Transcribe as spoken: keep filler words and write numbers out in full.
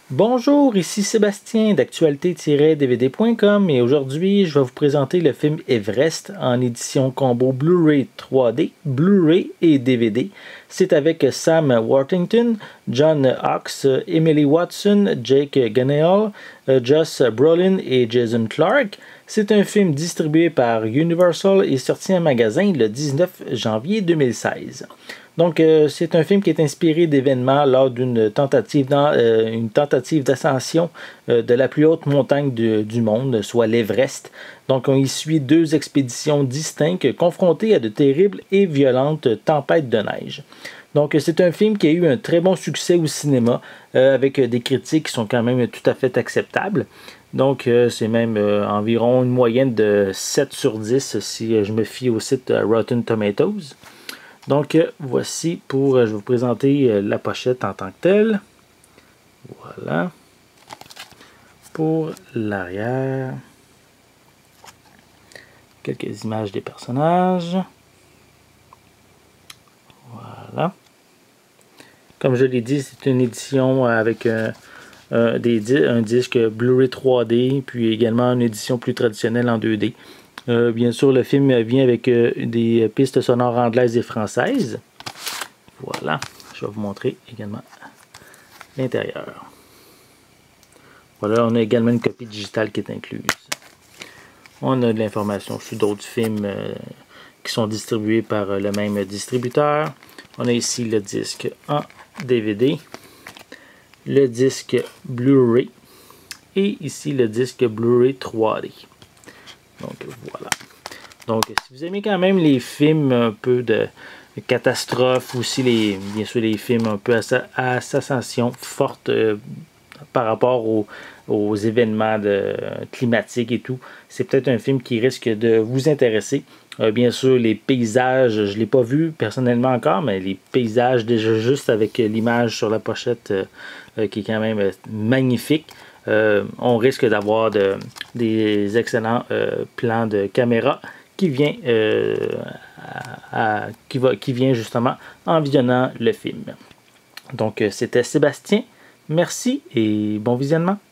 Bonjour, ici Sébastien d'actualité tiret d v d point com et aujourd'hui je vais vous présenter le film Everest en édition combo Blu-ray trois D, Blu-ray et D V D. C'est avec Sam Worthington, John Hawkes, Emily Watson, Jake Gyllenhaal, Josh Brolin et Jason Clarke. C'est un film distribué par Universal et sorti en magasin le dix-neuf janvier deux mille seize. Donc, euh, c'est un film qui est inspiré d'événements lors d'une tentative euh, une tentative d'ascension euh, de la plus haute montagne de, du monde, soit l'Everest. Donc, on y suit deux expéditions distinctes confrontées à de terribles et violentes tempêtes de neige. Donc, c'est un film qui a eu un très bon succès au cinéma, euh, avec des critiques qui sont quand même tout à fait acceptables. Donc, euh, c'est même euh, environ une moyenne de sept sur dix si euh, je me fie au site euh, Rotten Tomatoes. Donc, euh, voici pour, euh, je vais vous présenter euh, la pochette en tant que telle. Voilà. Pour l'arrière. Quelques images des personnages. Voilà. Comme je l'ai dit, c'est une édition avec euh, euh, des, un disque Blu-ray trois D, puis également une édition plus traditionnelle en deux D. Euh, bien sûr, le film vient avec euh, des pistes sonores anglaises et françaises. Voilà, je vais vous montrer également l'intérieur. Voilà, on a également une copie digitale qui est incluse. On a de l'information sur d'autres films euh, qui sont distribués par euh, le même distributeur. On a ici le disque en D V D, le disque Blu-ray et ici le disque Blu-ray trois D. Donc voilà. Donc si vous aimez quand même les films un peu de catastrophe, aussi les, bien sûr les films un peu à, à ascension forte euh, par rapport aux, aux événements de, climatiques et tout, c'est peut-être un film qui risque de vous intéresser. Euh, bien sûr, les paysages, je ne l'ai pas vu personnellement encore, mais les paysages déjà juste avec l'image sur la pochette euh, euh, qui est quand même euh, magnifique. Euh, on risque d'avoir de, des excellents euh, plans de caméra qui vient, euh, à, à, qui, va, qui vient justement en visionnant le film. Donc, c'était Sébastien. Merci et bon visionnement.